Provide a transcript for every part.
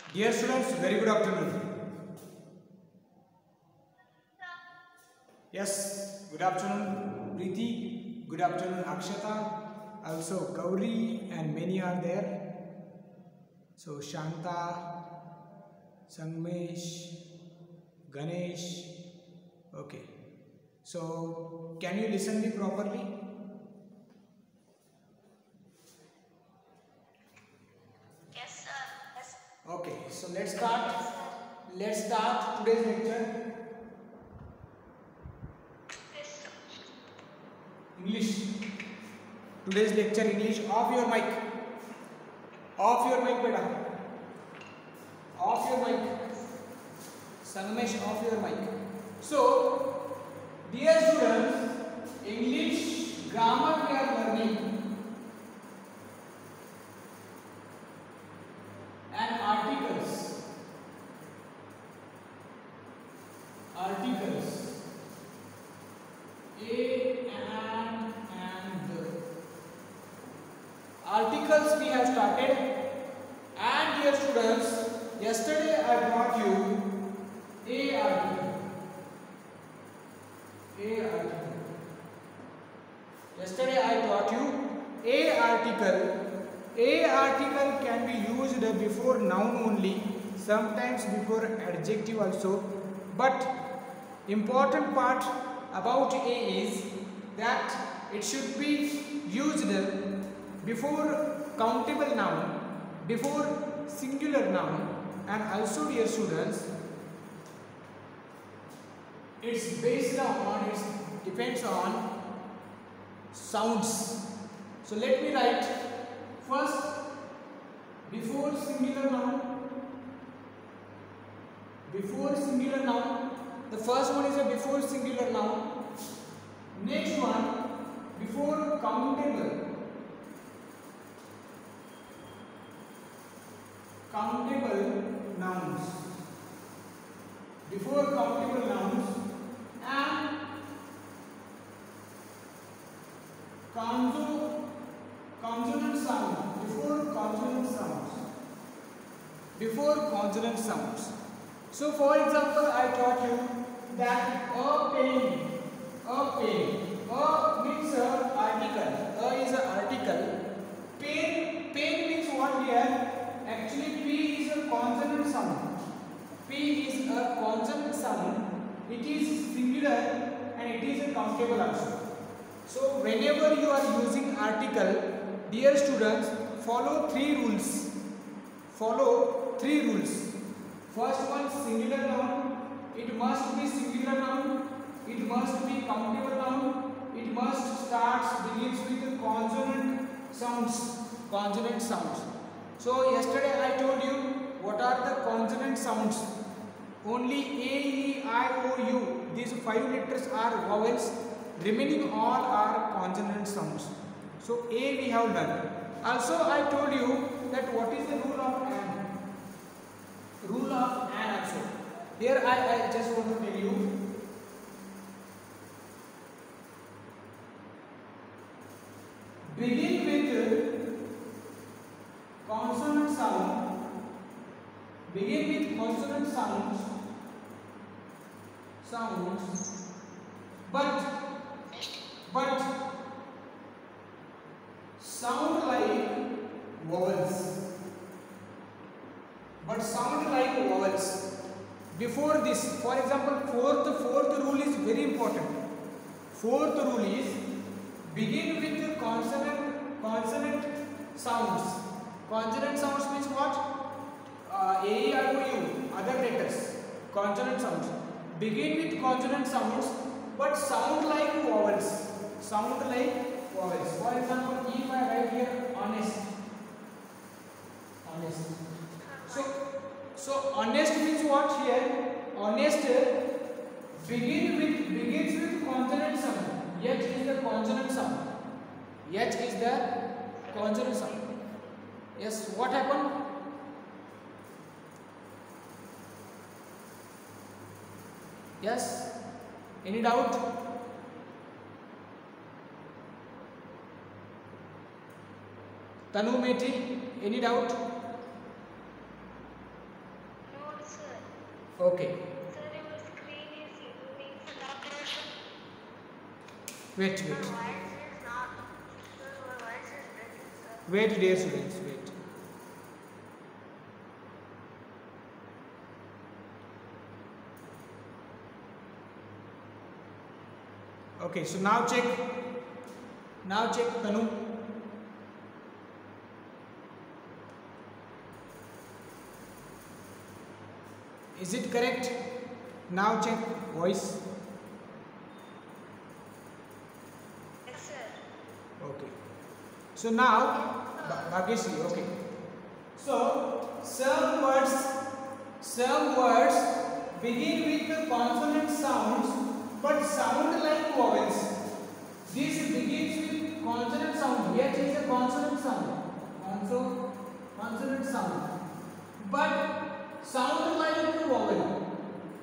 Dear students, very good afternoon. Yes, good afternoon, Preeti. Good afternoon, Akshata. Also, Gauri and many are there. So, Shanta, Sangmesh, Ganesh. Okay. So, can you listen me properly? Yes, sir. Yes. Okay. So, let's start. Let's start today's lecture. Yes, sir. English. Today's lecture English. Off your mic. Off your mic, beta. Off your mic. Sanmesh, off your mic. So, dear students, English grammar we are learning, and articles. Articles. A and the. Articles we have started, and dear students, yesterday I brought you a article. A article. Yesterday I taught you a article. A article can be used before noun only, sometimes before adjective also. But important part about a is that it should be used before countable noun, before singular noun, and also, dear students, it's based on, it depends on sounds. So let me write first before singular noun. Before singular noun, the first one is a before singular noun. Next one before countable. Countable nouns. Before countable nouns and consonant sound. Before consonant sounds. Before consonant sounds. So, for example, I taught you that a pen. A pen. A means a article. A is an article. Pen. Pen means what here? Actually, P is a consonant sound. P is a consonant sound. It is singular and it is a countable also. So, whenever you are using article, dear students, follow three rules. Follow three rules. First one, singular noun. It must be singular noun. It must be countable noun. It must begins with consonant sounds. Consonant sounds. So yesterday I told you what are the consonant sounds. Only A, E, I, O, U. These 5 letters are vowels. Remaining all are consonant sounds. So A we have done. Also I told you that what is the rule of AND. Rule of AND also. Here I just want to tell you. Begin with consonant sound. Begin with consonant sounds. But sound like vowels. But sound like vowels. Before this, for example, fourth rule is very important. Fourth rule is begin with consonant sounds. Consonant sounds means what? A, E, I, O, U, other letters. Consonant sounds. Begin with consonant sounds, but sound like vowels. Sound like vowels. For example, if I write here honest. Honest. So honest means what here? Honest begins with consonant sound. H is the consonant sound. H is the consonant sound. Yes, what happened? Yes? Any doubt? Tanu Meti, any doubt? Okay. Sir, your screen is moving fast. Wait, Your wait. voice is not. Sir, your voice is breaking, sir. Wait, dear students, wait. Okay, so now check. Now check, Tanu. Is it correct? Now check voice. Yes, sir. Okay. So now, Bhageshri, okay. So some words begin with the consonant sounds but sound like vowels. This begins with consonant sound. Here is a consonant sound. Also consonant sound, but sound like a vowel.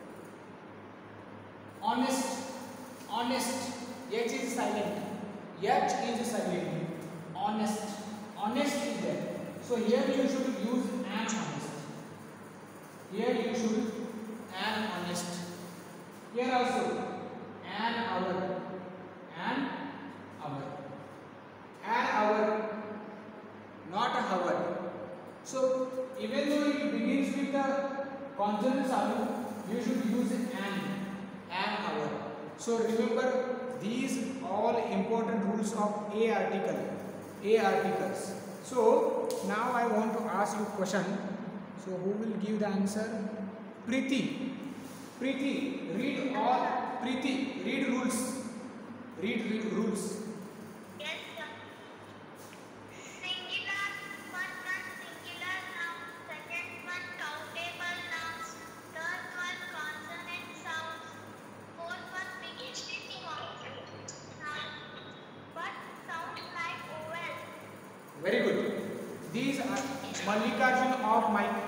Honest, honest. H is silent. H is silent. Honest, honest is there. So here you should use an honest. Here you should an honest. Here also an hour, an hour, an hour, not a hour. So even though it begins with a consonant sound, you should use an hour. So remember these all important rules of a articles. So now I want to ask you question. So who will give the answer? Preeti, read all. Preeti, read rules. Read rules. Yes, sir. Singular, first one singular noun, second one countable nouns, third one consonant sounds, fourth one begins with consonant sound, but sounds like vowel. Very good. These are Mallikarjun of Mike.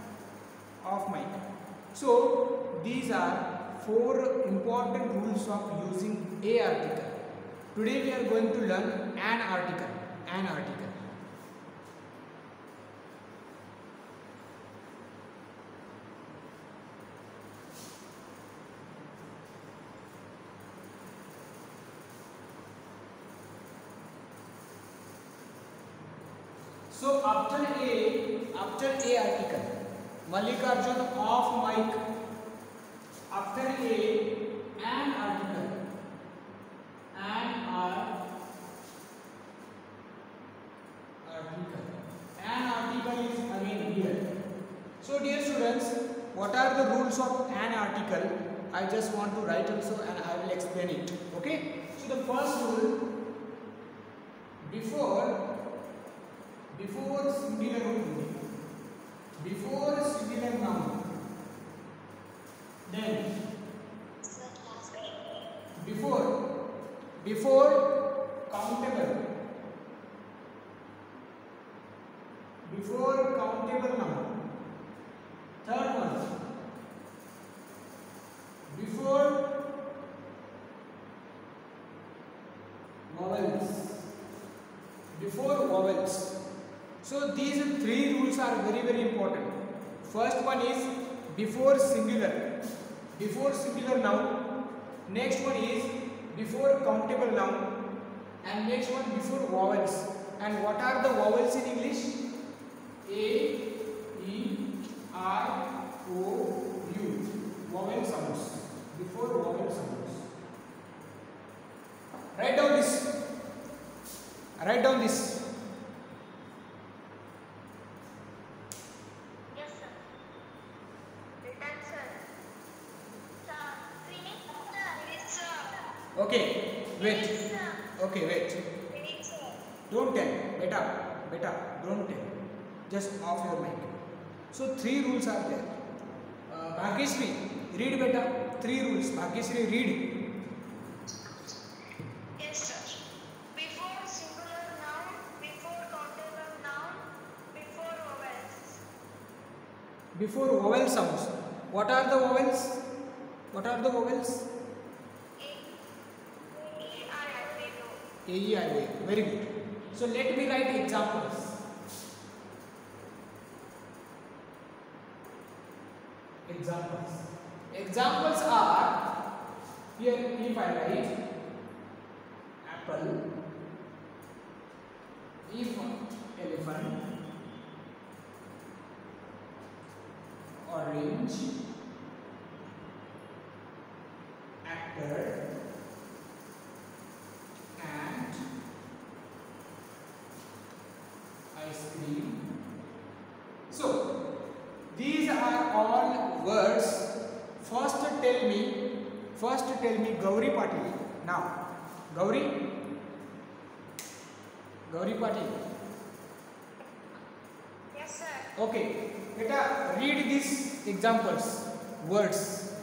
So these are 4 important rules of using a article. Today we are going to learn an article. So after a article, Mallikarjun of Mike. After an article, an article is again here. So dear students, what are the rules of an article? I just want to write also and I will explain it. Okay. So the first rule, before singular noun, then before countable noun, third one before vowels. So these 3 rules are very important. First one is before singular noun, next one is before countable noun, and next one before vowels. And what are the vowels in English? A, E, I, O, U. Vowel sounds. Before vowel sounds. Write down this. Yes, sir. Written, sir. Sir, finish, sir. Yes, sir. Okay, wait. Finish, sir. Okay, wait. Finish, sir. Don't tell. Beta, don't tell. Just off your mic. So 3 rules are there. Bhageshri, read beta. 3 rules. Bhageshri, read. Yes, sir. Before singular noun, before countable noun, before vowels. Before vowel sounds. What are the vowels? A, E, I, O, A. Very good. So let me write examples. Examples. Examples are here. If I write apple, if elephant, orange, actor, ant, ice cream. So these are all words. First tell me Gauri Patil. Now Gauri Patil. Yes, sir. Okay, beta, read these examples, words.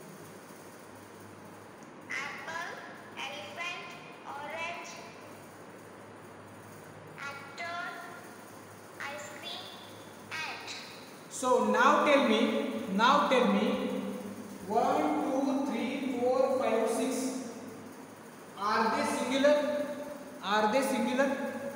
Apple, elephant, orange, actor, ice cream, ant. So now tell me, 1, 2, 3, 4, 5, 6. Are they singular? Are they singular?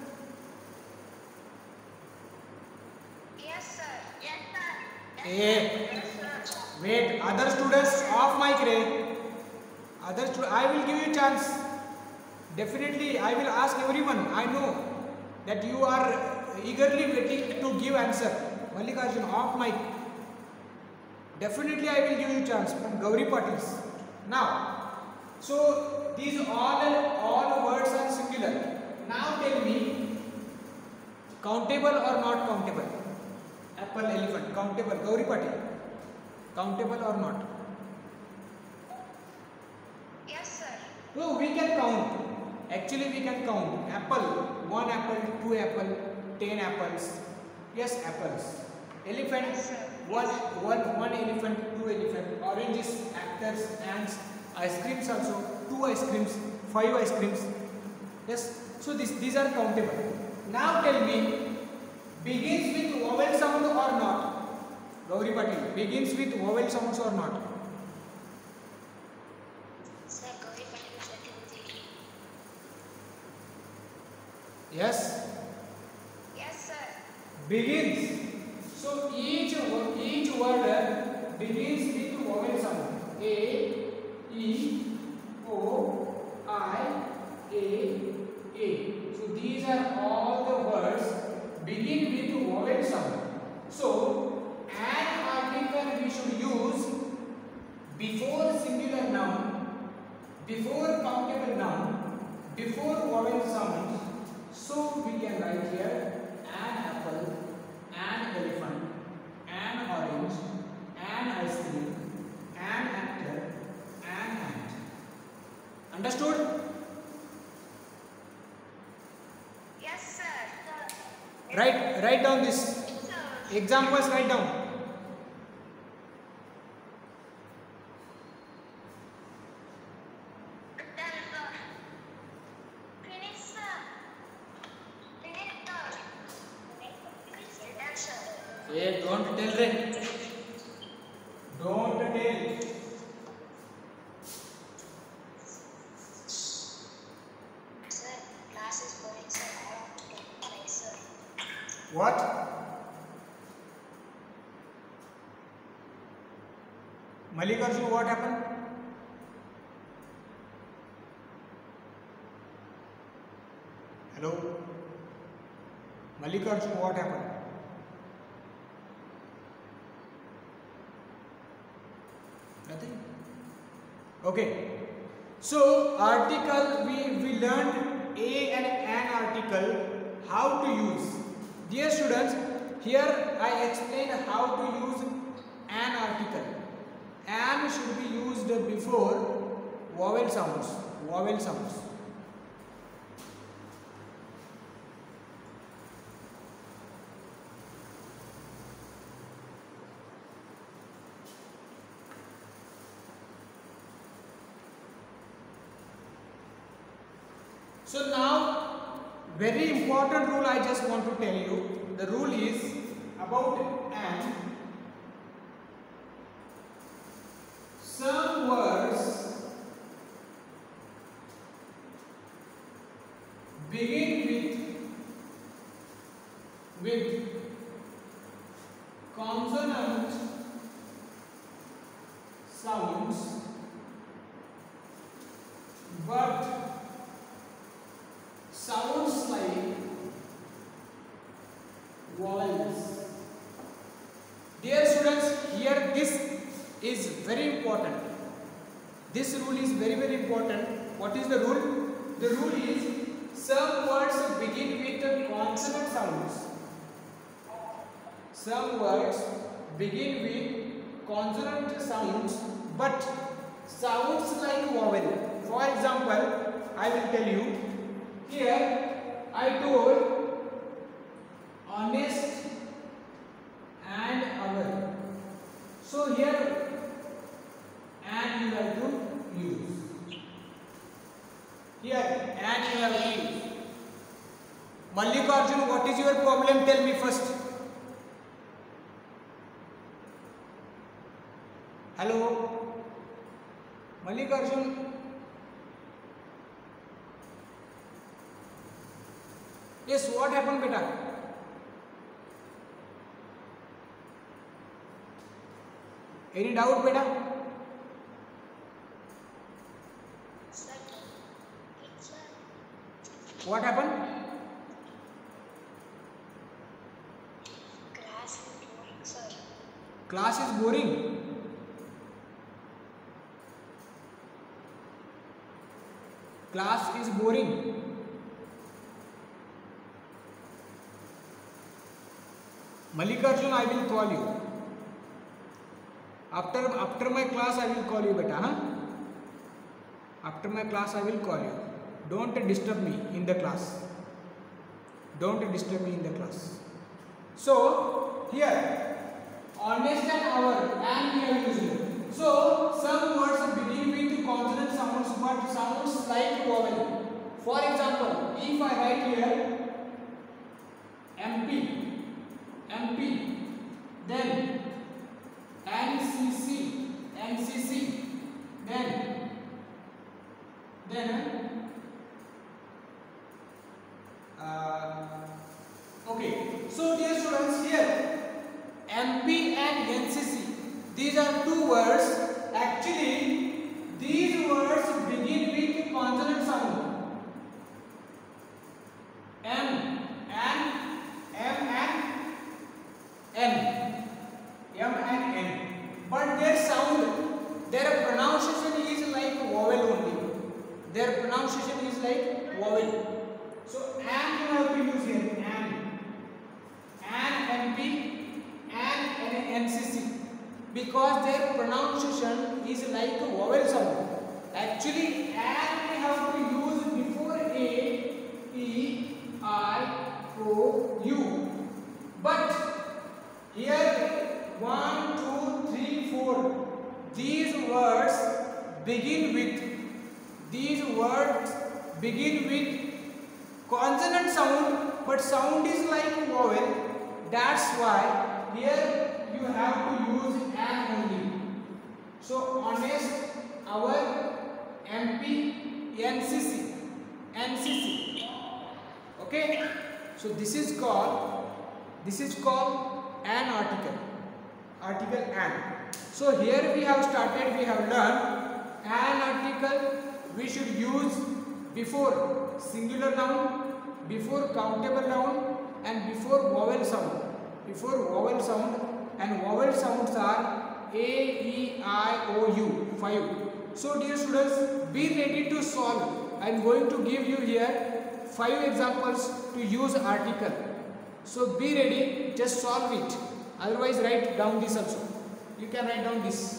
Yes, sir. Yes, sir. Eh, Yes, sir. wait, other students off mic re. I will give you chance. Definitely, I will ask everyone. I know that you are eagerly waiting to give answer. Mallikarjun, off mic. Definitely, I will give you chance from Gauri Patils. Now, so these all words are singular. Now tell me, countable or not countable? Apple, elephant, countable. Gauri Patil, countable or not? Yes, sir. No, we can count. Actually, we can count. Apple, 1 apple, 2 apple, 10 apples. Yes, apples. Elephant, Yes, sir. one elephant, 2 elephant. Oranges, actors, ants. Ice creams also, 2 ice creams, 5 ice creams. Yes. So these are countable. Now tell me, begins with vowel sound or not? Gauri Patil, begins with vowel sounds or not? Sir, Gauri Patil is written. Yes. Yes, sir. Begins. So each word begins with vowel sound. A, E, O, I, A. So these are all the words begin with vowel sound. So an article we should use before singular noun, before countable noun, before vowel sound. So we can write here an apple, an elephant, an orange, an ice cream, an actor, an ant. Understood? Yes, sir. Write down this Sir. examples. Write down. Finish, sir. Finish, sir. Yes, sir. Hey, don't tell them. Don't tell. Sir, class is boring, sir. I want to get play, sir. What? Mallikarjun, what happened? Hello? Mallikarjun, what happened? Nothing? Okay. So, article, we learned a and an article, how to use. Dear students, here I explain how to use an article. An should be used before vowel sounds. Vowel sounds. So now, very important rule I just want to tell you. The rule is about an. Some words begin with consonant sounds but sounds like vowels. Dear students, here this is very important. This rule is very important. What is the rule? The rule is some words begin with consonant sounds. Some words begin with consonant sounds but sounds like vowel. For example, I will tell you. Here I told honest and our. So here and you have to use. Here and you have to use. Mallikarjun, what is your problem? Tell me first. Hello, Mallikarjun. Yes, what happened, beta? Any doubt, beta? Sir, teacher. What happened? Class is boring, sir. Class is boring. Class is boring. Mallikarjun, I will call you. After my class, I will call you, beta. Huh? After my class, I will call you. Don't disturb me in the class. Don't disturb me in the class. So here, honest and our and we are using. So some words begin with consonant sounds but sounds like vowel. For example, if I write here MP, then NCC, then okay. So dear students, here MP and NCC, these are two words. Actually, these words begin with consonant sound. M and N. But their sound, their pronunciation is like vowel only. Their pronunciation is like vowel. So and you have to use here and MP and NCC because their pronunciation is like a vowel sound. Actually, and we have to use before A, E, I, O, U. But here 1, 2, 3, 4. These words begin with consonant sound, but sound is like vowel. That's why here you have to use an only. So honest, our, MP, NCC. Okay. So this is called an article. Article an. So here we have started. We have learned an article we should use before singular noun, before countable noun, and before vowel sound. And vowel sounds are A, E, I, O, U. 5. So dear students, be ready to solve. I am going to give you here 5 examples to use article. So be ready, just solve it. Otherwise write down this also. You can write down this.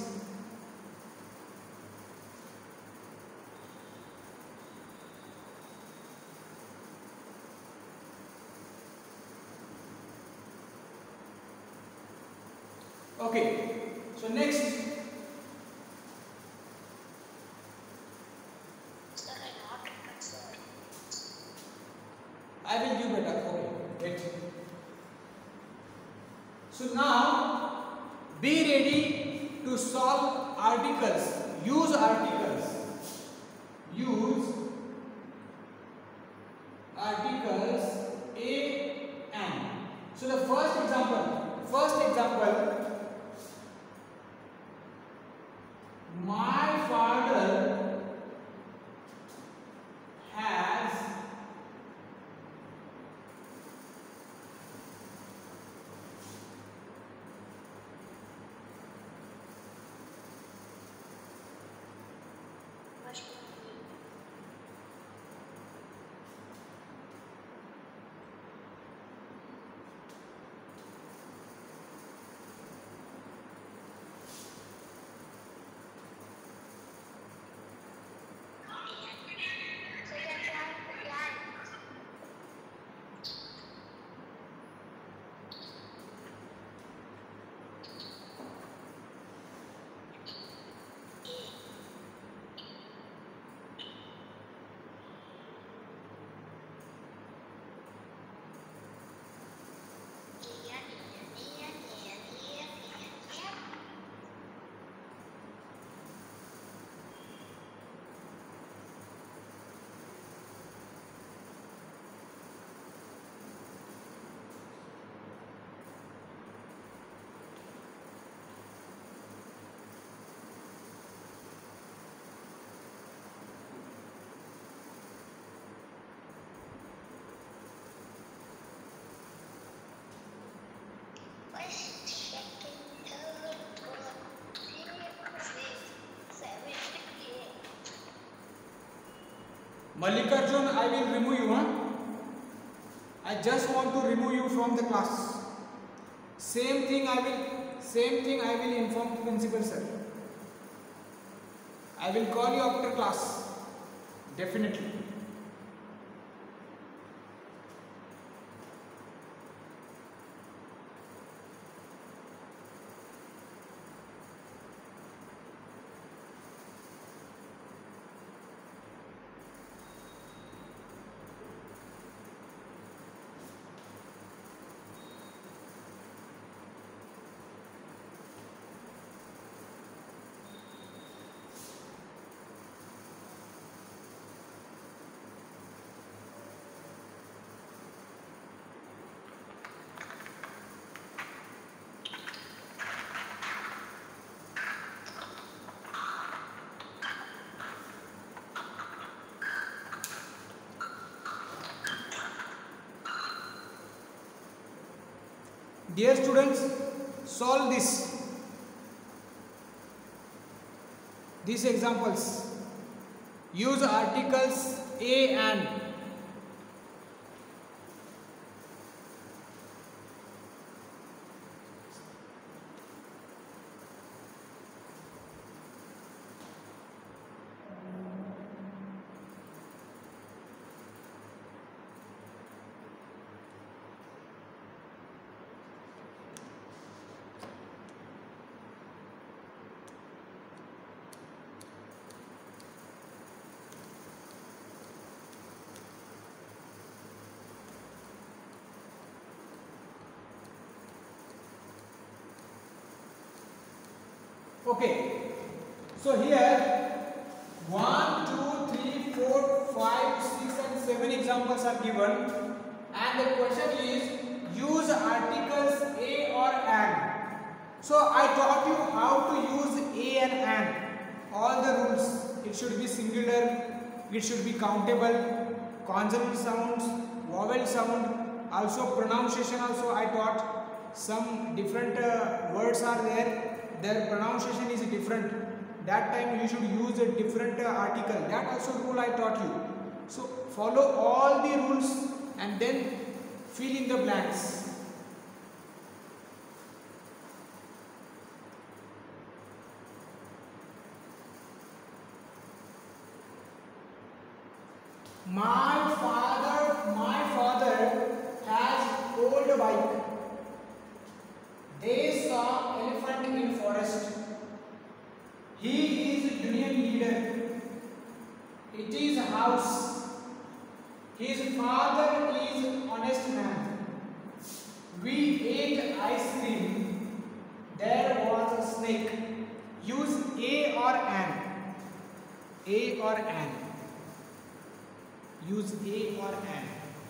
Okay. So next. Sir, I'm not concerned. I will give better. Okay. Wait. So now be ready to solve articles. Use articles. Use articles A and. So the first example. Mallikarjun, I will remove you, huh? I just want to remove you from the class. Same thing I will inform principal sir. I will call you after class. Definitely. Dear students, solve these examples. Use articles a and. Okay, so here 1, 2, 3, 4, 5, 6 and 7 examples are given, and the question is use articles a or an. So I taught you how to use a and an. All the rules, it should be singular, it should be countable, consonant sounds, vowel sound, also pronunciation also I taught. Some different words are there, their pronunciation is different. That time you should use a different article. That also rule I taught you. So follow all the rules and then fill in the blanks. My father has old bike. They saw elephant in forest. He is union leader. It is house. His father is honest man. We ate ice cream. There was a snake. Use a or an. A or an. Use a or an.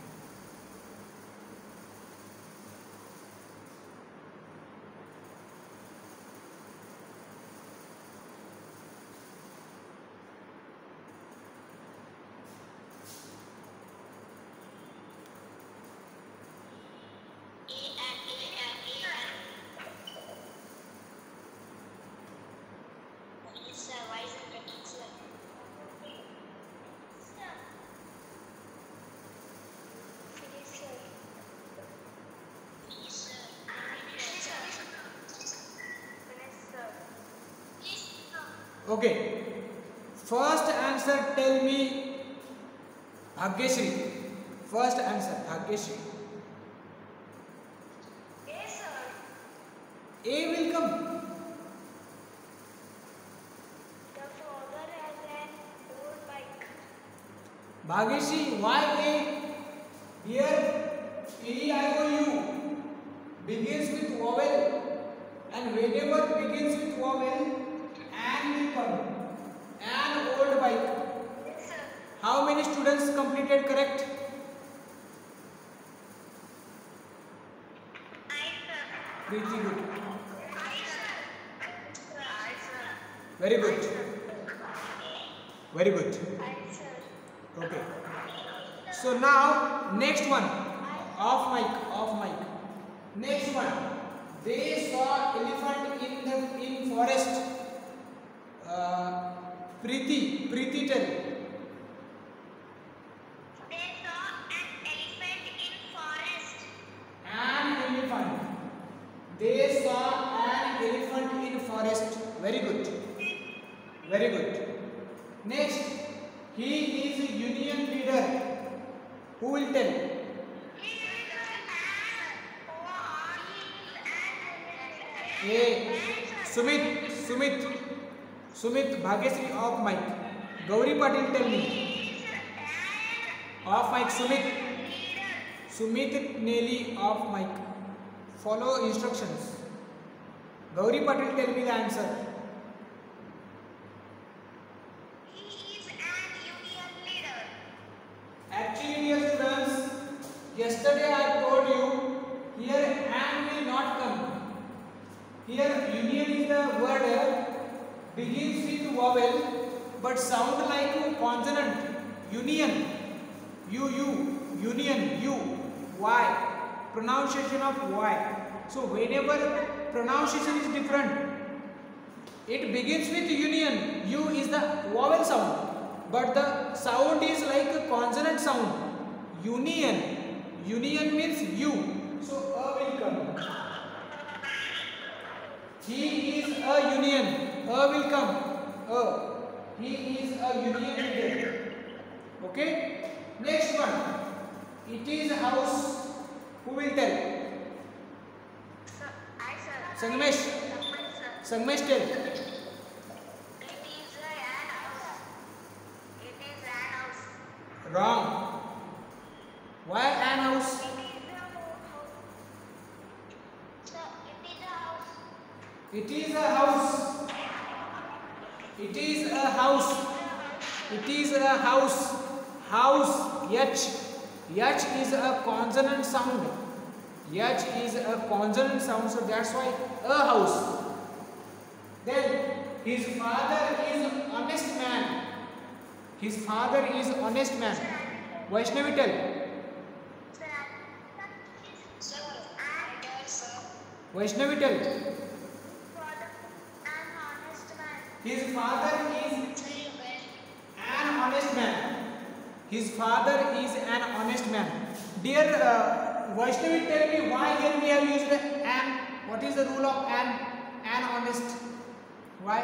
Okay. First answer tell me Bhagyashree. First answer Bhagyashree. A, sir. A will come. The father has an old bike. Bhagyashree, why A? Here E-I-O-U begins with vowel, and whenever begins with vowel, an will come. An old bike. Yes, sir. How many students completed correct? I, sir. Pretty good. I, sir. I, sir. Very good. Very good. I, sir. Okay. So now next one. Off mic. Next one. They saw elephant in forest. Preeti tell. forest. Very good. Very good. Next, he is a union leader. Who will tell? A. Sumit Bhagesri off mic. Gauri Patil, tell me. Off mic, Sumit Nelly off mic. Follow instructions. Gauri Patil, tell me the answer. He is an union leader. Actually, dear students, yesterday I told you here and will not come. Here union is the word begins with vowel but sound like consonant. Union, union, y, pronunciation of y. So whenever pronunciation is different, it begins with union. U is the vowel sound, but the sound is like a consonant sound. Union means U. So a will come. He is a union. A will come. A. He is a union leader. Okay. Next one. It is a house. Who will tell? Sir, I sir. Sangesh tell. It is an house. It is an house. Wrong. Why an house? It is a house. It is a house. It is a house. House. H. H is a consonant sound. H is a consonant sound. So that's why a house. Then his father is honest man. His father is honest man. Vaishnavi tell. Vaishnavi tell. His father is an honest man. His father is an honest man. Dear Vaishnavi, tell me why here we have used an. What is the rule of an honest? Why?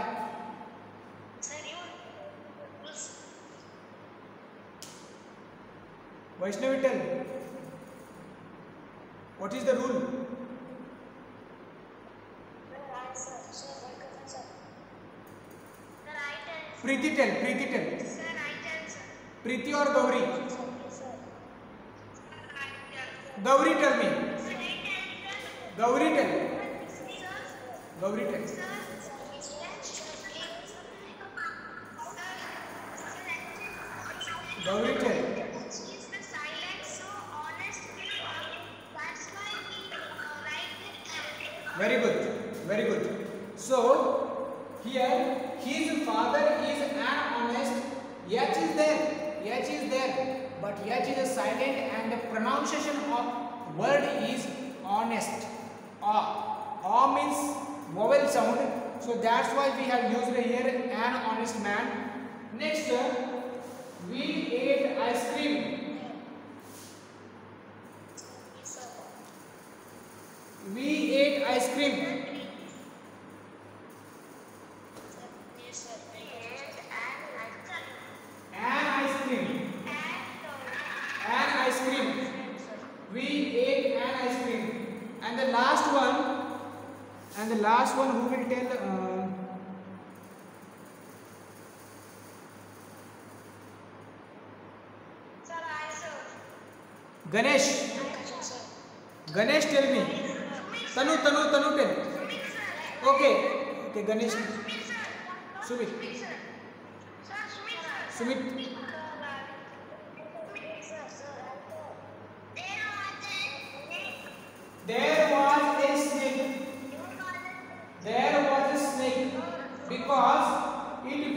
Vaishnavi, tell. What is the rule? Preeti tell. Preeti or Gauri? Gauri tell me. Gauri tell. Gauri tell. Very good. So here his father is an honest. H is there, but H is a silent and the pronunciation of word is honest. A means vowel sound. So that's why we have used here an honest man. Next, we ate ice cream. We ate ice cream. An ice cream. We ate an ice cream. And the last one who will tell? Ganesh. Ganesh, tell me. Tanu tell. Okay, Ganesh. Sumit. There was a snake. Because it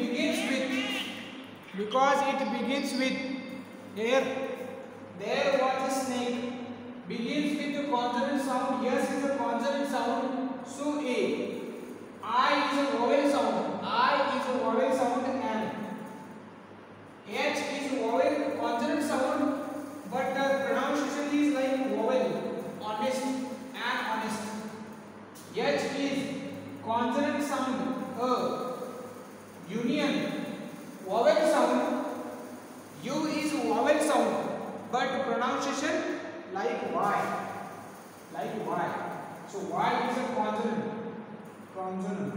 begins with here. There was a snake. Begins with the consonant sound. Yes is a consonant sound. So A. I is a vowel sound. And H is vowel consonant sound. But the pronunciation is like vowel. Honest. H is consonant sound, union, vowel sound. U is vowel sound, but pronunciation like Y, like Y. So Y is a consonant, consonant.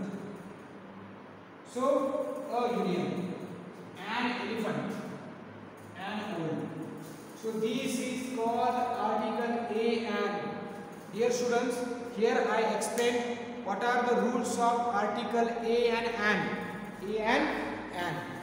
So a union, an elephant, an owl. So this is called article a and. Dear students, here I explain what are the rules of article a and an. A and an.